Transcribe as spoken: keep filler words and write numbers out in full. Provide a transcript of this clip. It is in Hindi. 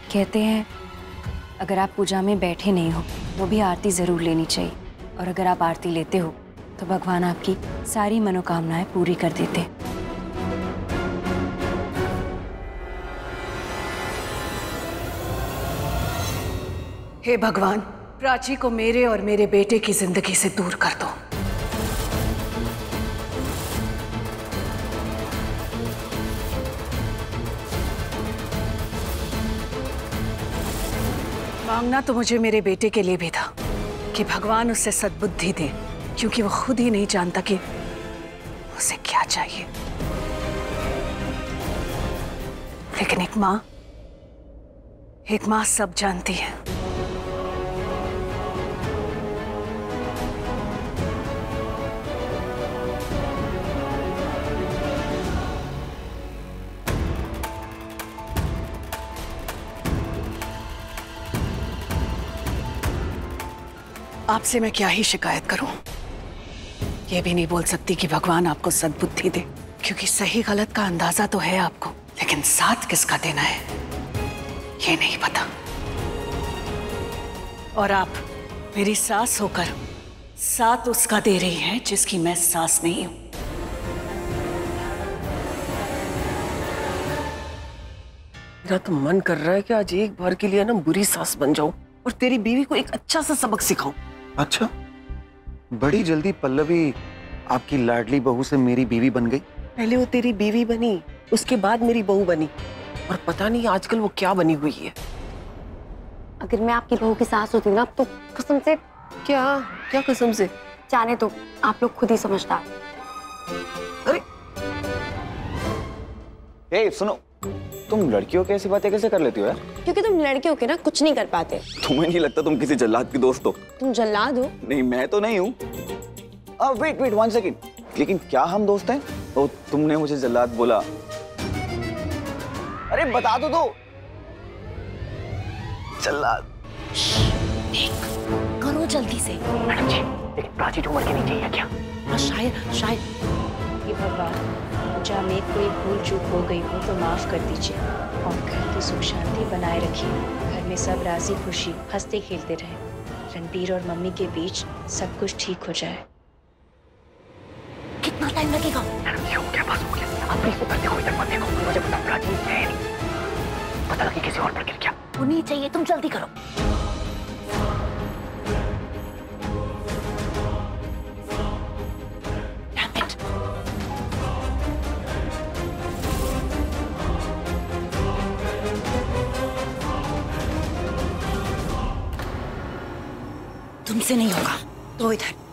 कहते हैं अगर आप पूजा में बैठे नहीं हो तो भी आरती जरूर लेनी चाहिए, और अगर आप आरती लेते हो तो भगवान आपकी सारी मनोकामनाएं पूरी कर देते हैं। हे भगवान, प्राची को मेरे और मेरे बेटे की जिंदगी से दूर कर दो। मांगना तो मुझे मेरे बेटे के लिए भी था कि भगवान उसे सद्बुद्धि दे, क्योंकि वो खुद ही नहीं जानता कि उसे क्या चाहिए। लेकिन एक मां एक मां सब जानती है। आपसे मैं क्या ही शिकायत करूं। ये भी नहीं बोल सकती कि भगवान आपको सद्बुद्धि दे, क्योंकि सही गलत का अंदाजा तो है आपको, लेकिन साथ किसका देना है ये नहीं पता। और आप मेरी सास होकर साथ उसका दे रही हैं जिसकी मैं सास नहीं हूं। मेरा तो मन कर रहा है कि आज एक बार के लिए ना बुरी सास बन जाऊं और तेरी बीवी को एक अच्छा सा सबक सिखाऊं। अच्छा, बड़ी जल्दी पल्लवी आपकी लाडली बहू से मेरी बीवी बन गई। पहले वो तेरी बीवी बनी, उसके बाद मेरी बहू बनी, और पता नहीं आजकल वो क्या बनी हुई है। अगर मैं आपकी बहू की सास होती ना तो कसम से। क्या क्या कसम से? जाने तो आप लोग खुद ही समझदार। अरे ए, सुनो, तुम लड़कियों की ऐसी बातें कैसे कर लेती हो यार? क्योंकि तुम लड़कियों के ना कुछ नहीं कर पाते। तुम्हें नहीं लगता तुम किसी जल्लाद की दोस्त हो? तुम जल्लाद हो? नहीं, मैं तो नहीं हूँ। अब वेट वेट वन सेकेंड, लेकिन क्या हम दोस्त हैं? तो तुमने मुझे जल्लाद बोला। अरे बता तो दो। जल्लाद करो जल्दी से। मैडम जी, लेकिन प्राची उम्र की नहीं चाहिए क्या? हाँ, शायद शायद ये भगवान, पूजा में कोई भूल चूक हो गई हो तो माफ कर दीजिए, और घर की सुख शांति बनाए रखिए। घर में सब राजी खुशी हंसते खेलते रहे। रणबीर और मम्मी के बीच सब कुछ ठीक हो जाए। कितना टाइम लगेगा? मैडम जी, हो गया, बस हो गया। आप प्लीज उतरते हो इधर मत देखो, मुझे पता प्राची है नहीं, पता लगे किसी और पर गिर गया। वो नहीं चाहिए, तुम जल्दी करो। तुमसे नहीं होगा तो इधर